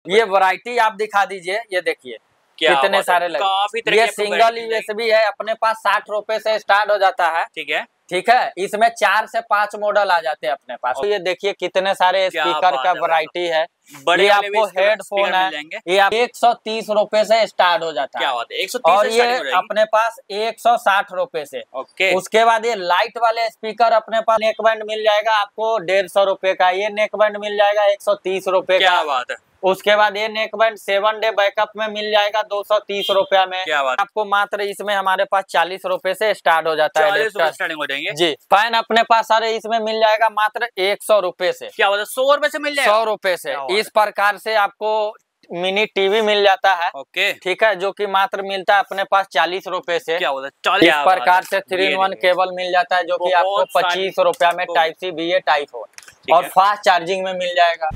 ये वैरायटी आप दिखा दीजिए, ये देखिए कितने सारे लगे। काफी तरह ये सिंगल यूएसबी है, अपने पास 60 रुपए से स्टार्ट हो जाता है। ठीक है, इसमें 4 से 5 मॉडल आ जाते हैं अपने पास। तो ये देखिए कितने सारे स्पीकर का वैरायटी है। ये आपको हेडफोन है, ये 130 रुपए से स्टार्ट हो जाता है। क्या बात है, 130 और ये अपने पास 160 रुपए से। उसके बाद ये लाइट वाले स्पीकर अपने पास नेक बैंड मिल जाएगा आपको 150 रुपए का। ये नेक बैंड मिल जाएगा 130 रुपए का। क्या बात है। उसके बाद ये नेक बैंड 7 डे बैकअप में मिल जाएगा 230 रुपया में। क्या बात। आपको मात्र इसमें हमारे पास 40 रुपए से स्टार्ट हो जाता है। 40 रुपए स्टार्टिंग हो जाएंगे जी। फैन अपने पास सारे इसमें मिल जाएगा मात्र 100 रुपए से। क्या बात है, 100 रुपए से मिल जाएगा। 100 रुपए से इस प्रकार से आपको मिनी टीवी मिल जाता है। ठीक है, जो कि मात्र मिलता है अपने पास 40 रुपए से। क्या होता है, इस प्रकार से 3-in-1 केबल मिल जाता है, जो कि आपको 25 रुपया में टाइप सी भी है, टाइप हो और फास्ट चार्जिंग में मिल जाएगा।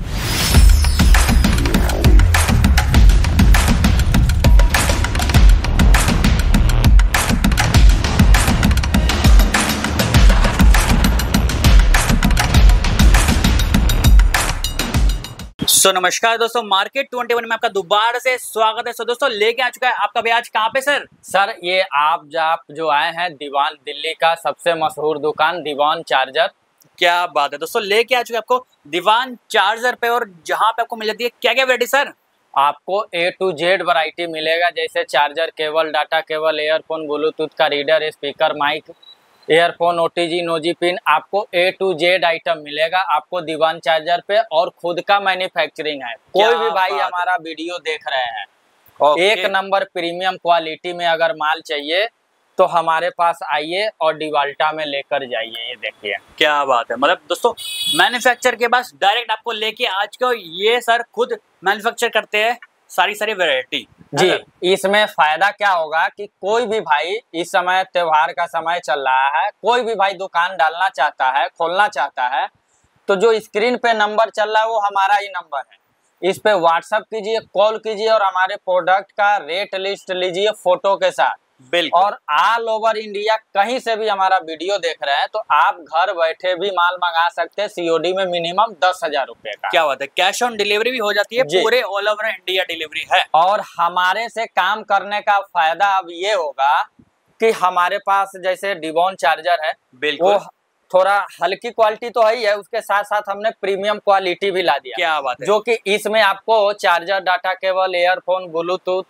नमस्कार दोस्तों, मार्केट 21 में आपका दोबारा से स्वागत है। दोस्तों लेके आ चुका है आपका भैया आज कहाँ पे सर? ये आप जो आए हैं दीवान, दिल्ली का सबसे मशहूर दुकान दीवान चार्जर। क्या बात है दोस्तों, लेके आ चुके हैं आपको दीवान चार्जर पे, और जहाँ पे आपको मिल जाती है क्या क्या वैरायटी सर? आपको A to Z वैरायटी मिलेगा, जैसे charger cable, data cable, earphone, Bluetooth का reader, speaker, mic, earphone, OTG, नोजी पिन, आपको A to Z आइटम मिलेगा आपको दीवान चार्जर पे। और खुद का मैन्युफैक्चरिंग है। कोई भी भाई हमारा वीडियो देख रहे हैं, एक नंबर प्रीमियम क्वालिटी में अगर माल चाहिए तो हमारे पास आइए और डिवाल्टा में लेकर जाइए। ये देखिए क्या बात है, मतलब दोस्तों मैन्युफैक्चर के पास डायरेक्ट आपको लेके आज को ये सर खुद मैन्युफैक्चर करते हैं सारी वैरायटी जी। इसमें फायदा क्या होगा कि कोई भी भाई, इस समय त्योहार का समय चल रहा है, कोई भी भाई दुकान डालना चाहता है, खोलना चाहता है, तो जो स्क्रीन पे नंबर चल रहा है वो हमारा ही नंबर है। इस पे व्हाट्सएप कीजिए, कॉल कीजिए और हमारे प्रोडक्ट का रेट लिस्ट लीजिए फोटो के साथ। बिल्कुल। और ऑल ओवर इंडिया कहीं से भी हमारा वीडियो देख रहे हैं तो आप घर बैठे भी माल मंगा सकते हैं। COD में मिनिमम 10,000 रुपए का। क्या बात है, कैश ऑन डिलीवरी भी हो जाती है, पूरे ऑल ओवर इंडिया डिलीवरी है। और हमारे से काम करने का फायदा अब ये होगा कि हमारे पास जैसे डिवान चार्जर है, बिल्कुल, वो थोड़ा हल्की क्वालिटी तो है ही है, उसके साथ साथ हमने प्रीमियम क्वालिटी भी ला दिया। क्या बात है। जो कि इसमें आपको charger, data cable, earphone, Bluetooth,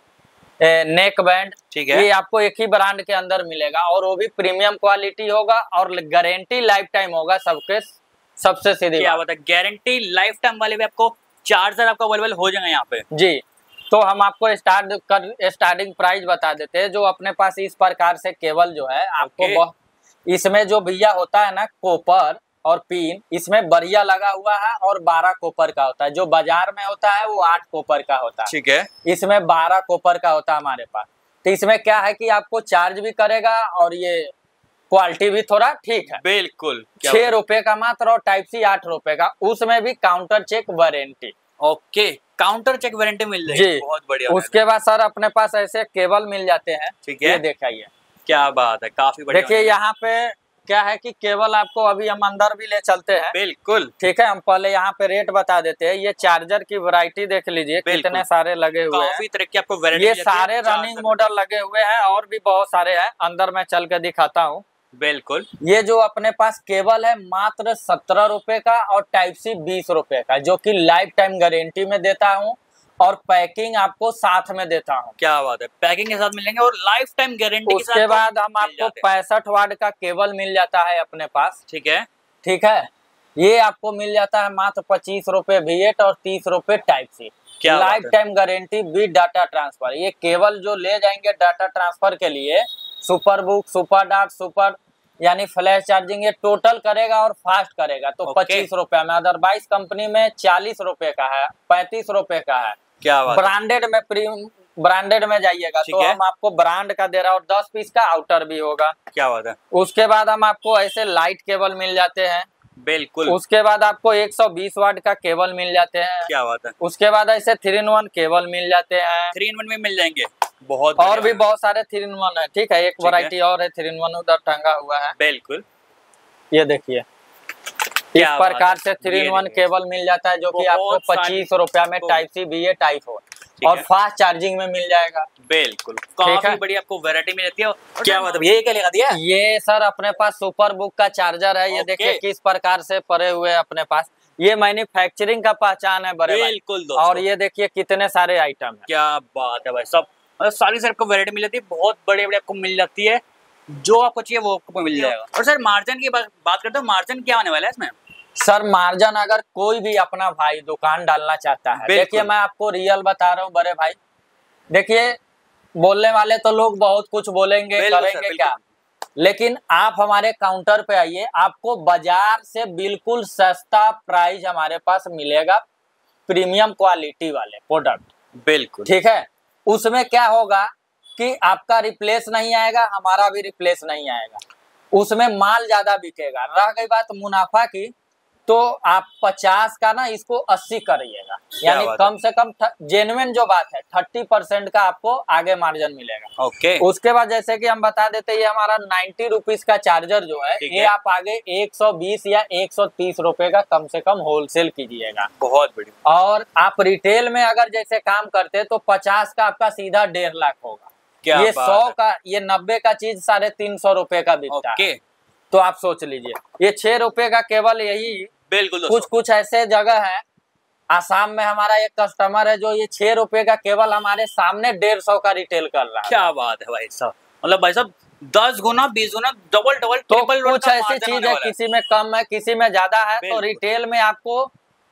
neck band, ठीक है, ये आपको एक ही ब्रांड के अंदर मिलेगा और वो भी प्रीमियम क्वालिटी होगा और गारंटी लाइफ टाइम होगा सबके। सबसे सीधी क्या बात है, गारंटी लाइफ टाइम वाले भी आपको चार्जर आपको अवेलेबल हो जाएंगे यहाँ पे जी। तो हम आपको स्टार्टिंग प्राइस बता देते हैं। जो अपने पास इस प्रकार से केबल जो है आपको इसमें जो भैया होता है ना कॉपर और पिन, इसमें बढ़िया लगा हुआ है और 12 कॉपर का होता है। जो बाजार में होता है वो 8 कॉपर का होता है। ठीक है, इसमें 12 कॉपर का होता है हमारे पास। तो इसमें क्या है कि आपको चार्ज भी करेगा और ये क्वालिटी भी थोड़ा ठीक है। बिल्कुल। 6 रुपए का मात्र और टाइप सी 8 रुपए का, उसमें भी counter check warranty. Okay, counter check warranty मिल जाएगी, बहुत बढ़िया। उसके बाद सर अपने पास ऐसे केबल मिल जाते हैं। ठीक है, ये देखिए क्या बात है, काफी बढ़िया। देखिए यहाँ पे क्या है कि केबल आपको अभी हम अंदर भी ले चलते हैं। बिल्कुल, ठीक है, हम पहले यहाँ पे रेट बता देते हैं। ये चार्जर की वैरायटी देख लीजिए, कितने सारे लगे हुए हैं। काफी तरह की आपको वैरायटी। ये सारे रनिंग मॉडल लगे हुए हैं और भी बहुत सारे हैं, अंदर मैं चल के दिखाता हूँ। बिल्कुल। ये जो अपने पास केबल है मात्र 17 रुपए का और टाइप सी 20 रुपए का, जो कि लाइफ टाइम गारंटी में देता हूँ और पैकिंग आपको साथ में देता हूँ। क्या बात है, पैकिंग के साथ मिलेंगे और लाइफ टाइम गारंटी के साथ। उसके बाद हम आपको 65 वाट का केबल मिल जाता है अपने पास। ठीक है, ठीक है, ये आपको मिल जाता है मात्र 25 रुपए V8 और 30 रुपए type C. Life time guarantee with data transfer. ये केबल जो ले जाएंगे डाटा ट्रांसफर के लिए, super book, super dot, super यानी फ्लैश चार्जिंग, ये टोटल करेगा और फास्ट करेगा तो 25 रुपए में। अदरवाइज कंपनी में 40 रुपए का है, 35 रुपए का है। क्या बात, ब्रांडेड में जाइएगा तो हम आपको ब्रांड का दे रहा है और 10 पीस का आउटर भी होगा। क्या बात है। उसके बाद हम आपको ऐसे लाइट केबल मिल जाते हैं। बिल्कुल। उसके बाद आपको 120 वाट का केबल मिल जाते हैं। क्या बात है। उसके बाद ऐसे 3-in-1 केबल मिल जाते हैं। 3-in-1 में मिल जाएंगे, बहुत और भी बहुत सारे 3-in-1 है। ठीक है, एक वैरायटी और है 3-in-1 उधर टंगा हुआ है। बिल्कुल, ये देखिए इस प्रकार से 3-in-1 केबल मिल जाता है, जो कि आपको 25 रुपया में type C B A type हो और फास्ट चार्जिंग में मिल जाएगा। बिल्कुल, काफी बड़ी आपको वैरायटी मिल जाती है। क्या बात है, ये क्या लगा दिया? ये सर अपने पास सुपर बुक का चार्जर है। ये देखिए किस प्रकार से पड़े हुए हैं अपने पास। ये मैन्युफैक्चरिंग का पहचान है बड़े भाई। बिल्कुल। और ये देखिए कितने सारे आइटम है। क्या बात है भाई, सब मतलब सारी सर आपको वैरायटी मिल जाती है, बहुत बड़े बड़े आपको मिल जाती है, जो आपको चाहिए वो आपको मिल जाएगा। और सर मार्जिन की बात करते हो, मार्जिन क्या आने वाला है इसमें? सर मार्जिन अगर कोई भी अपना भाई दुकान डालना चाहता है, देखिए मैं आपको रियल बता रहा हूँ बड़े भाई। देखिए बोलने वाले तो लोग बहुत कुछ बोलेंगे, करेंगे क्या, लेकिन आप हमारे काउंटर पे आइए, आपको बाजार से बिल्कुल सस्ता प्राइस हमारे पास मिलेगा, प्रीमियम क्वालिटी वाले प्रोडक्ट। बिल्कुल ठीक है। उसमें क्या होगा कि आपका रिप्लेस नहीं आएगा, हमारा भी रिप्लेस नहीं आएगा, उसमें माल ज्यादा बिकेगा। रह गई बात मुनाफा की, तो आप 50 का ना इसको 80 करिएगा, यानी कम से कम जेन्युइन जो बात है 30% का आपको आगे मार्जिन मिलेगा। ओके। उसके बाद जैसे कि हम बता देते हैं, ये हमारा 90 रुपीज का चार्जर जो है, ये आप आगे 120 या 130 रुपए का कम से कम होलसेल कीजिएगा। बहुत बढ़िया। और आप रिटेल में अगर जैसे काम करते तो 50 का आपका सीधा 1.5 लाख होगा। ये 100 का, ये 90 का चीज 350 रुपए का बिकता है। तो आप सोच लीजिए, ये 6 रुपए का केवल यही। बिल्कुल। कुछ ऐसे जगह है, आसाम में हमारा एक कस्टमर है जो ये 6 रुपए का केवल हमारे सामने 150 का रिटेल कर रहा है। क्या बात है भाई साहब, मतलब भाई साहब 10 गुना 20 गुना डबल ट्रिपल। तो कुछ ऐसी चीज है, किसी में कम है किसी में ज्यादा है। तो रिटेल में आपको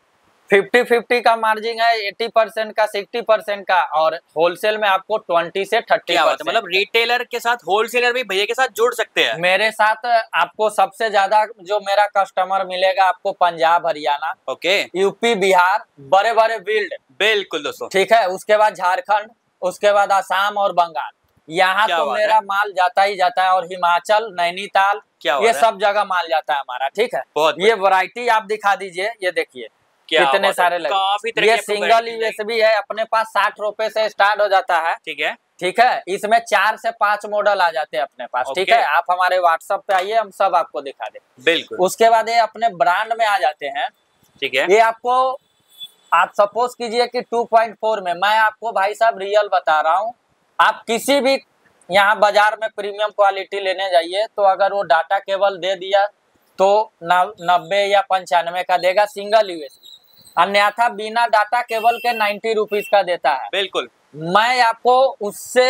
50-50 का मार्जिन है, 80% का, 60% का, और होलसेल में आपको 20 से 30%। मतलब रिटेलर के साथ होलसेलर भी भैया के साथ जुड़ सकते हैं। मेरे साथ आपको सबसे ज्यादा जो मेरा कस्टमर मिलेगा आपको पंजाब, हरियाणा, ओके, यूपी, बिहार, बड़े बड़े फील्ड। बिल्कुल दोस्तों। ठीक है। उसके बाद झारखंड, उसके बाद आसाम और बंगाल, यहाँ तो मेरा माल जाता ही जाता है। और हिमाचल, नैनीताल, ये सब जगह माल जाता है हमारा। ठीक है। ये वैरायटी आप दिखा दीजिए, ये देखिए कितने सारे लगे। ये सिंगल यूएसबी है, अपने पास 60 रुपए से स्टार्ट हो जाता है। ठीक है। ठीक है। इसमें 4 से 5 मॉडल आ जाते हैं अपने पास। ठीक है। आप हमारे व्हाट्सएप पे आइए, हम सब आपको दिखा दें। बिल्कुल। उसके बाद ये अपने ब्रांड में आ जाते हैं। ठीक है। ये आपको, आप सपोज कीजिए कि 2.4 में, मैं आपको भाई साहब रियल बता रहा हूँ, आप किसी भी यहाँ बाजार में प्रीमियम क्वालिटी लेने जाइए, तो अगर वो डाटा केबल दे दिया तो 90 या 95 का देगा सिंगल यूएसबी, अन्यथा बिना डाटा केबल के 90 रुपीज का देता है। बिल्कुल। मैं आपको उससे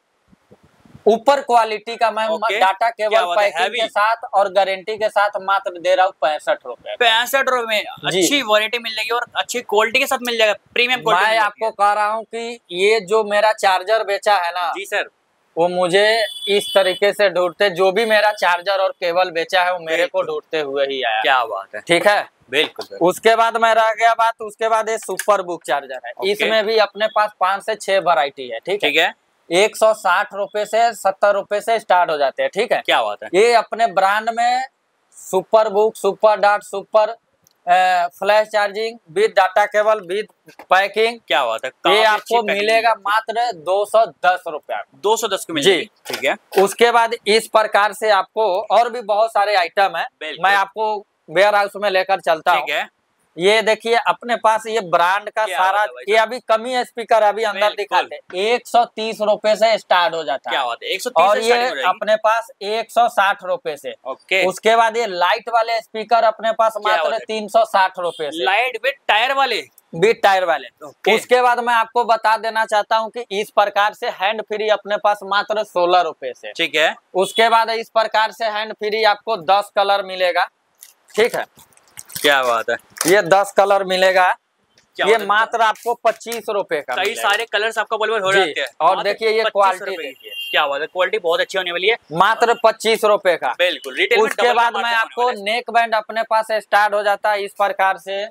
ऊपर क्वालिटी का मैं डाटा केबल पैकिंग के साथ और गारंटी के साथ मात्र दे रहा हूँ 65 रुपए। 65 रुपए में अच्छी वैरायटी मिल जाएगी और अच्छी क्वालिटी के साथ मिल जाएगा, प्रीमियम क्वालिटी। मैं आपको कह रहा हूँ कि ये जो मेरा चार्जर बेचा है ना जी सर, वो मुझे इस तरीके से ढूंढते, जो भी मेरा चार्जर और केबल बेचा है वो मेरे को ढूंढते हुए ही आया। क्या बात है। ठीक है। बिल्कुल सर। उसके बाद में रह गया बात, उसके बाद ये सुपर बुक चार्जर है। इसमें भी अपने पास 5 से 6 वैरायटी है। ठीक है। 160 रुपए से 70 रुपए से स्टार्ट हो जाते हैं। ठीक है। क्या बात है। ये अपने ब्रांड में super book, super dot, super flash charging with data cable with packing. क्या बात है। ये आपको मिलेगा मात्र 210 रुपया। 210 को मिलेगी। ठीक है। उसके बाद इस प्रकार से आपको और भी बहुत सारे आइटम है, मैं आपको वेयर हाउस में लेकर चलता हूँ। ये देखिए अपने पास ये ब्रांड का सारा, ये अभी कमी स्पीकर अभी अंदर दिखाते 130 रुपए से स्टार्ट हो जाता है। क्या बात है। 130 और ये अपने पास 160 रुपए से। उसके बाद ये लाइट वाले स्पीकर अपने पास मात्र 360 रुपए से, लाइट विद टायर वाले, विद टायर वाले। उसके बाद मैं आपको बता देना चाहता हूँ कि इस प्रकार से हैंड फ्री अपने पास मात्र 16 रुपए से। ठीक है। उसके बाद इस प्रकार से हैंड फ्री आपको 10 कलर मिलेगा। ठीक है। क्या बात है। ये 10 कलर मिलेगा, ये मात्र आपको 25 रुपए का। कई सारे कलर्स आपको अवेलेबल हो जाते हैं। और देखिए ये क्वालिटी देखिए, क्या बात है, क्वालिटी बहुत अच्छी होने वाली है, मात्र 25 रुपए का। बिल्कुल रिटेल। उसके बाद में आपको नेक बैंड अपने पास स्टार्ट हो जाता है इस प्रकार से।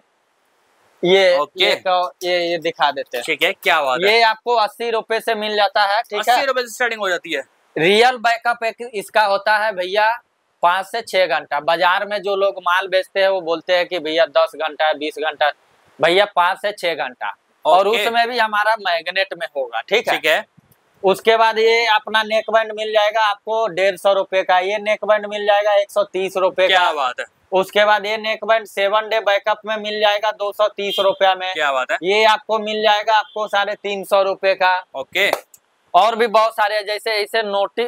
ये दिखा देते हैं। ठीक है। क्या बात है। ये आपको 80 रुपए से मिल जाता है। ठीक है। 80 रुपए से स्टार्टिंग हो जाती है। रियल बैकअप इसका होता है भैया 5 से 6 घंटा। बाजार में जो लोग माल बेचते हैं वो बोलते हैं कि भैया 10 घंटा 20 घंटा, भैया 5 से 6 घंटा। और उसमें भी हमारा मैग्नेट में होगा। ठीक है। उसके बाद ये अपना नेक बैंड मिल जाएगा आपको 150 रुपए का। ये नेक बैंड मिल जाएगा 130 रुपए का। क्या बात है। उसके बाद ये नेक बैंड 7 डे बैकअप में मिल जाएगा 230 रुपया में। क्या बात है। ये आपको मिल जाएगा आपको 350 रुपए का। ओके। और भी बहुत सारे जैसे ऐसे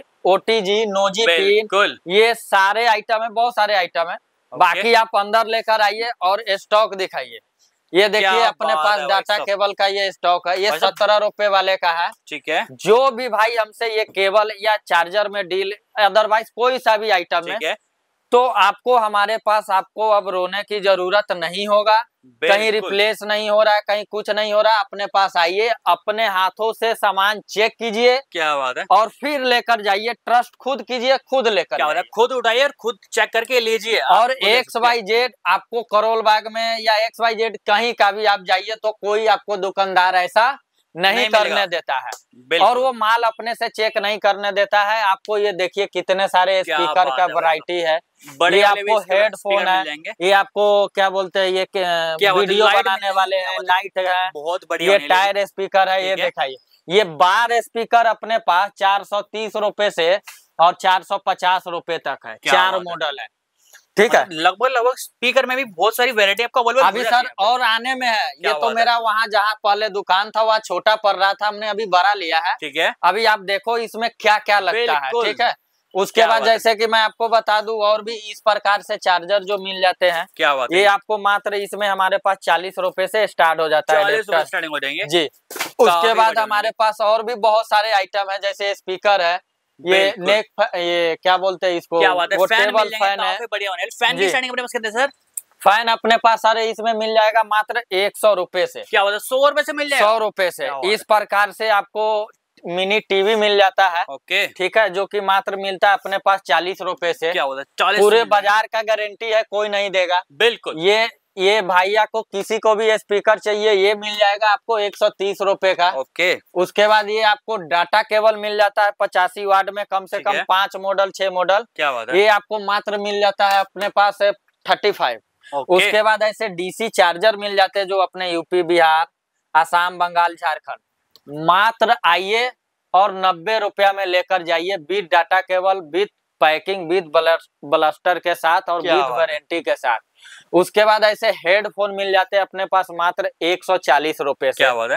OTG नोजी पिन, ये सारे आइटम है, बहुत सारे आइटम है। बाकी आप अंदर लेकर आइए और स्टॉक दिखाइए। ये देखिए अपने पास डाटा केबल का ये स्टॉक है, ये 17 रुपए वाले का है। ठीक है। जो भी भाई हमसे ये केबल या चार्जर में डील, अदरवाइज कोई सा भी आइटम है, तो आपको हमारे पास आपको अब रोने की जरूरत नहीं होगा। कहीं रिप्लेस नहीं हो रहा है, कहीं कुछ नहीं हो रहा, अपने पास आइए, अपने हाथों से सामान चेक कीजिए। क्या बात है। और फिर लेकर जाइए, ट्रस्ट खुद कीजिए, खुद लेकर जाइए, खुद उठाइए और खुद चेक करके लीजिए। और XYZ आपको करोल बाग में या XYZ कहीं का भी आप जाइए तो कोई आपको दुकानदार ऐसा नहीं करने देता है, और वो माल अपने से चेक नहीं करने देता है। आपको ये देखिए कितने सारे स्पीकर का वैरायटी है। ये आपको हेडफोन है, ये आपको क्या बोलते हैं, ये वीडियो बनाने वाले हैं, लाइट है, बहुत बढ़िया। ये टायर स्पीकर है, ये दिखाइए। ये बार स्पीकर अपने पास 430 रुपए से और 450 रुपए तक है, 4 मॉडल है। ठीक है। लगभग स्पीकर में भी बहुत सारी वैरायटी आपको अभी सर और आने में है। ये तो मेरा वहाँ जहाँ पहले दुकान था वहाँ छोटा पड़ रहा था, हमने अभी बड़ा लिया है। ठीक है। अभी आप देखो इसमें क्या क्या लगता है। ठीक है। उसके बाद जैसे कि मैं आपको बता दूं, और भी इस प्रकार से चार्जर जो मिल जाते हैं। क्या बात है। ये आपको मात्र इसमें हमारे पास 40 रुपए से स्टार्ट हो जाता है। 40 रुपए स्टार्टिंग हो जाएंगे जी। उसके बाद हमारे पास और भी बहुत सारे आइटम है, जैसे स्पीकर है, ये नेक, ये क्या बोलते हैं इसको, वो टेबल फैन है। फैन की स्टार्टिंग अपने पास कितने सर? फैन अपने पास सारे इसमें मिल जाएगा मात्र 100 रुपए से। क्या बात है, 100 रुपए से मिल जाएगा? 100 रुपए से। इस प्रकार से आपको मिनी टीवी मिल जाता है। ओके। ठीक है, जो कि मात्र मिलता है अपने पास 40 रुपए से। क्या होता है? 40 पूरे बाजार का गारंटी है, कोई नहीं देगा। बिल्कुल। ये भैया को किसी को भी स्पीकर चाहिए, ये मिल जाएगा आपको 130 रुपए का। ओके। उसके बाद ये आपको डाटा केबल मिल जाता है 85 वाट में, कम से कम 5 मॉडल 6 मॉडल। क्या बात है। ये आपको मात्र मिल जाता है अपने पास 35। उसके बाद ऐसे DC चार्जर मिल जाते हैं, जो अपने यूपी, बिहार, आसाम, बंगाल, झारखंड। मात्र आइए और 90 रुपया में लेकर जाइए, with data cable, with packing, with blaster के साथ और विद वारंटी के साथ। उसके बाद ऐसे हेडफोन मिल जाते हैं अपने पास मात्र 140 रुपए से। क्या बात है।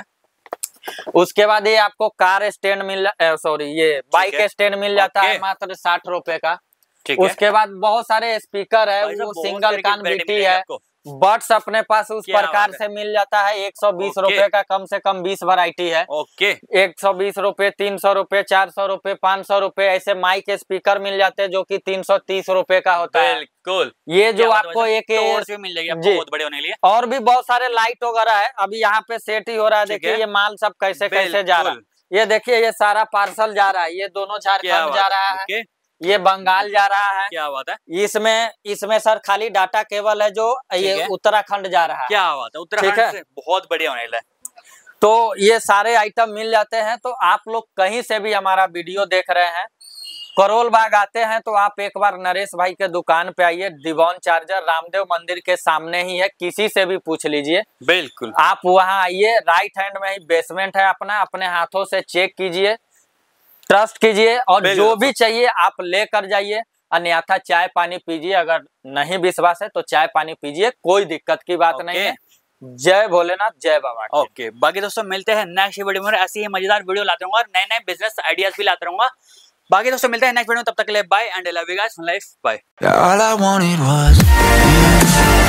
उसके बाद ये आपको कार स्टैंड ये बाइक स्टैंड मिल जाता है मात्र 60 रुपए का। उसके बाद बहुत सारे स्पीकर है, वो सिंगल कान बीटी है। बट्स अपने पास उस प्रकार से मिल जाता है 120 रुपए का, कम से कम 20 वैरायटी है। 120 रुपए, 300 रुपए, 400 रुपए, 500 रुपए, ऐसे माइक स्पीकर मिल जाते हैं जो कि 330 रुपए का होता है। बिल्कुल। ये जो आपको एक मिल जाएगी आपको बहुत बड़े होने के लिए। और भी बहुत सारे लाइट वगैरह है, अभी यहाँ पे सेट ही हो रहा है। देखिए ये माल सब कैसे कैसे जा रहा है। ये देखिए ये सारा पार्सल जा रहा है, ये दोनों झारखंड जा रहा है, ये बंगाल जा रहा है। क्या बात है। इसमें सर खाली डाटा केबल है जो ये उत्तराखंड जा रहा है। क्या बात है, उत्तराखंड से बहुत बढ़िया होने लगा। तो ये सारे आइटम मिल जाते हैं। तो आप लोग कहीं से भी हमारा वीडियो देख रहे हैं, करोल बाग आते हैं तो आप एक बार नरेश भाई के दुकान पे आइए। दिवान चार्जर रामदेव मंदिर के सामने ही है, किसी से भी पूछ लीजिए। बिल्कुल। आप वहाँ आइए, राइट हैंड में ही बेसमेंट है अपना, अपने हाथों से चेक कीजिए, ट्रस्ट कीजिए, और जो भी चाहिए आप लेकर जाइए। अन्यथा चाय पानी पीजिए, अगर नहीं विश्वास है तो चाय पानी पीजिए, कोई दिक्कत की बात नहीं है। जय भोलेनाथ, जय बाबा। ओके। बाकी दोस्तों मिलते हैं नेक्स्ट वीडियो में, ऐसी ही मजेदार वीडियो लाते रहूंगा और नए नए बिजनेस आइडियाज भी लाते रहूंगा। बाकी दोस्तों मिलते हैं नेक्स्ट वीडियो में, तब तक के लिए bye and love you guys, life bye.